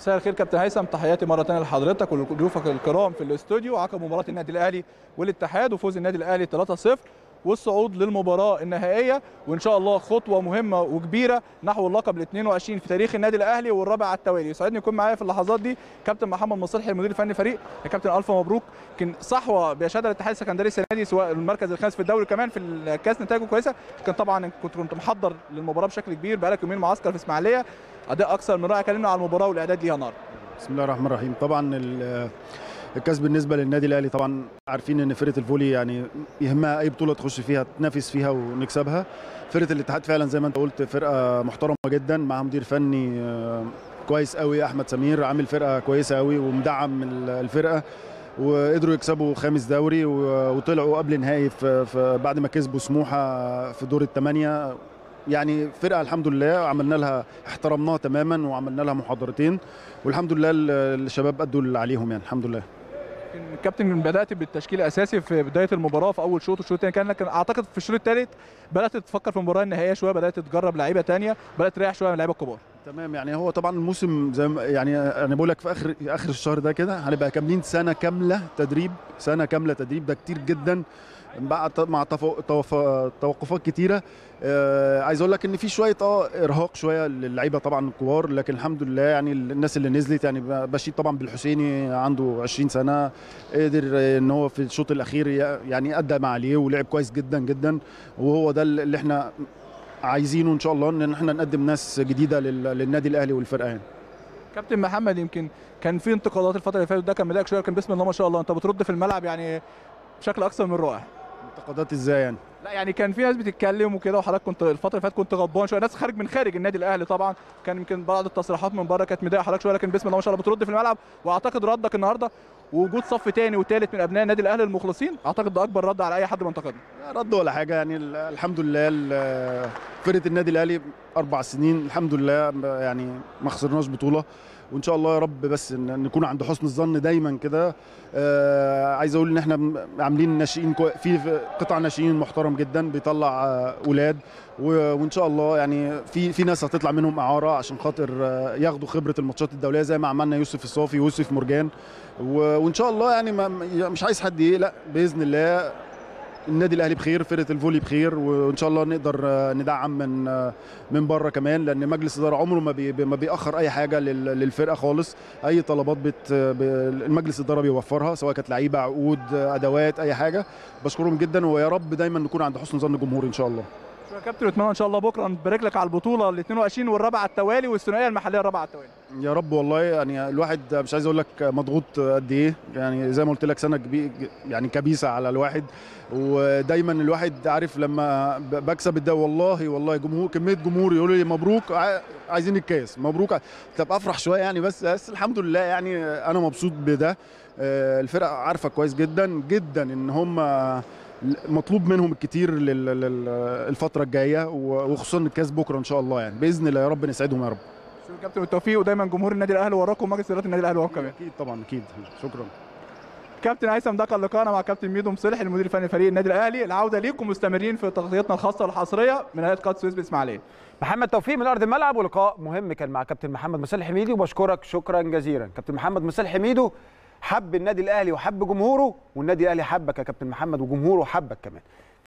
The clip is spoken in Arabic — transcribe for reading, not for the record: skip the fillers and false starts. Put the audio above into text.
مساء الخير كابتن هيثم، تحياتي مره ثانيه لحضرتك ولضيوفك الكرام في الاستوديو عقب مباراه النادي الاهلي والاتحاد وفوز النادي الاهلي 3-0 والصعود للمباراه النهائيه، وان شاء الله خطوه مهمه وكبيره نحو اللقب ال 22 في تاريخ النادي الاهلي والرابع على التوالي. يسعدني يكون معايا في اللحظات دي كابتن محمد مصلحي المدير الفني فريق. يا كابتن الف مبروك، كان صحوه بيشهدها الاتحاد السكندري السنه دي، سواء المركز الخامس في الدوري كمان في الكاس نتائجه كويسه، كان طبعا كنت محضر للمباراه بشكل كبير، بقالك يومين معسكر في اسماعيليه، اداء اكثر من رائع. كلمنا على المباراه والاعداد ليها النهارده. بسم الله الرحمن الرحيم. طبعا الكاس بالنسبه للنادي الاهلي، طبعا عارفين ان فرقه الفولي يعني يهمها اي بطوله تخش فيها تنافس فيها ونكسبها. فرقه الاتحاد فعلا زي ما انت قلت فرقه محترمه جدا، معاها مدير فني كويس قوي، احمد سمير عامل فرقه كويسه قوي ومدعم الفرقه، وقدروا يكسبوا خامس دوري وطلعوا قبل نهائي في بعد ما كسبوا سموحه في دور الثمانيه. يعني فرقه الحمد لله عملنا لها احترمناها تماما وعملنا لها محاضرتين، والحمد لله الشباب ادوا اللي عليهم يعني الحمد لله. كابتن بدات بالتشكيل الاساسي في بدايه المباراه في اول شوط والشوط الثاني، لكن اعتقد في الشوط الثالث بدات تفكر في المباراه النهائيه شويه، بدات تجرب لعيبه ثانيه، بدات تريح شويه من اللعيبه الكبار. تمام، يعني هو طبعا الموسم زي يعني انا بقول لك في اخر الشهر ده كده هنبقى كاملين سنه كامله تدريب، ده كتير جدا مع توقفات كتيره. عايز اقول لك ان في شويه ارهاق شويه للعيبه طبعا الكبار، لكن الحمد لله يعني الناس اللي نزلت، يعني بشير طبعا بالحسيني عنده 20 سنه، قدر ان هو في الشوط الاخير يعني ادى ما عليه ولعب كويس جدا جدا، وهو ده اللي احنا عايزينه ان شاء الله، ان احنا نقدم ناس جديده للنادي الاهلي والفرقه يعني. كابتن محمد، يمكن كان في انتقادات الفتره اللي فاتت، ده كان مضايقك شويه، لكن بسم الله ما شاء الله انت بترد في الملعب يعني بشكل اكثر من رائع. انتقادات ازاي يعني؟ لا يعني كان في ناس بتتكلم وكده، وحضرتك كنت الفتره اللي فاتت كنت غضبان شويه، ناس خارج النادي الاهلي طبعا، كان يمكن بعض التصريحات من بره كانت مضايقه حضرتك شويه، لكن بسم الله ما شاء الله بترد في الملعب، واعتقد ردك النهارده ووجود صف ثاني وثالث من ابناء النادي الاهلي المخلصين، اعتقد ده اكبر رد على اي حد بينتقدنا. رد ولا حاجه يعني، الحمد لله فرقه النادي الاهلي 4 سنين الحمد لله يعني ما خسرناش بطوله، وان شاء الله يا رب بس نكون عند حسن الظن دايما كده. عايز اقول ان احنا عاملين ناشئين في قطاع ناشئين محترم جدا بيطلع اولاد، وان شاء الله يعني في ناس هتطلع منهم اعاره عشان خاطر ياخدوا خبره الماتشات الدوليه زي ما عملنا يوسف الصافي ويوسف مرجان، وان شاء الله يعني مش عايز حد يقلق باذن الله. النادي الاهلي بخير، فرقه الفولي بخير، وان شاء الله نقدر ندعم من بره كمان، لان مجلس الاداره عمره ما بيأخر اي حاجه للفرقه خالص. اي طلبات المجلس الاداره بيوفرها، سواء كانت لعيبه، عقود، ادوات، اي حاجه. بشكرهم جدا، ويا رب دايما نكون عند حسن ظن الجمهور ان شاء الله. شكرا يا كابتن، اتمنى ان شاء الله بكره نبارك لك على البطوله ال 22 والرابعه على التوالي والثنائيه المحليه الرابعه على التوالي. يا رب والله، يعني الواحد مش عايز اقول لك مضغوط قد ايه، يعني زي ما قلت لك سنه يعني كبيسه على الواحد، ودايما الواحد عارف لما بكسب الدوري والله كميه جمهور يقولوا لي مبروك عايزين الكاس مبروك، طب افرح شويه يعني، بس الحمد لله يعني انا مبسوط بده. الفرقه عارفه كويس جدا جدا ان هم مطلوب منهم الكتير الفتره الجايه، وخصوصا الكاس بكره ان شاء الله، يعني باذن الله يا رب نسعدهم يا رب. شكرا كابتن، بالتوفيق، ودايما جمهور النادي الاهلي وراكم ومجلس اداره النادي الاهلي وراكم كمان. اكيد طبعا اكيد، شكرا. كابتن هيثم، ده كان لقاءنا مع كابتن ميدو مصلحي المدير الفني فريق النادي الاهلي. العوده ليكم مستمرين في تغطيتنا الخاصه والحصريه من هيئه قناه السويس باسماعيليه. محمد توفيق من ارض الملعب، ولقاء مهم كان مع كابتن محمد مصلحي ميدو، وبشكرك شكرا جزيلا. كابتن محمد مصلحي ميدو حب النادي الاهلي وحب جمهوره، والنادي الاهلي حبك يا كابتن محمد وجمهوره حبك كمان.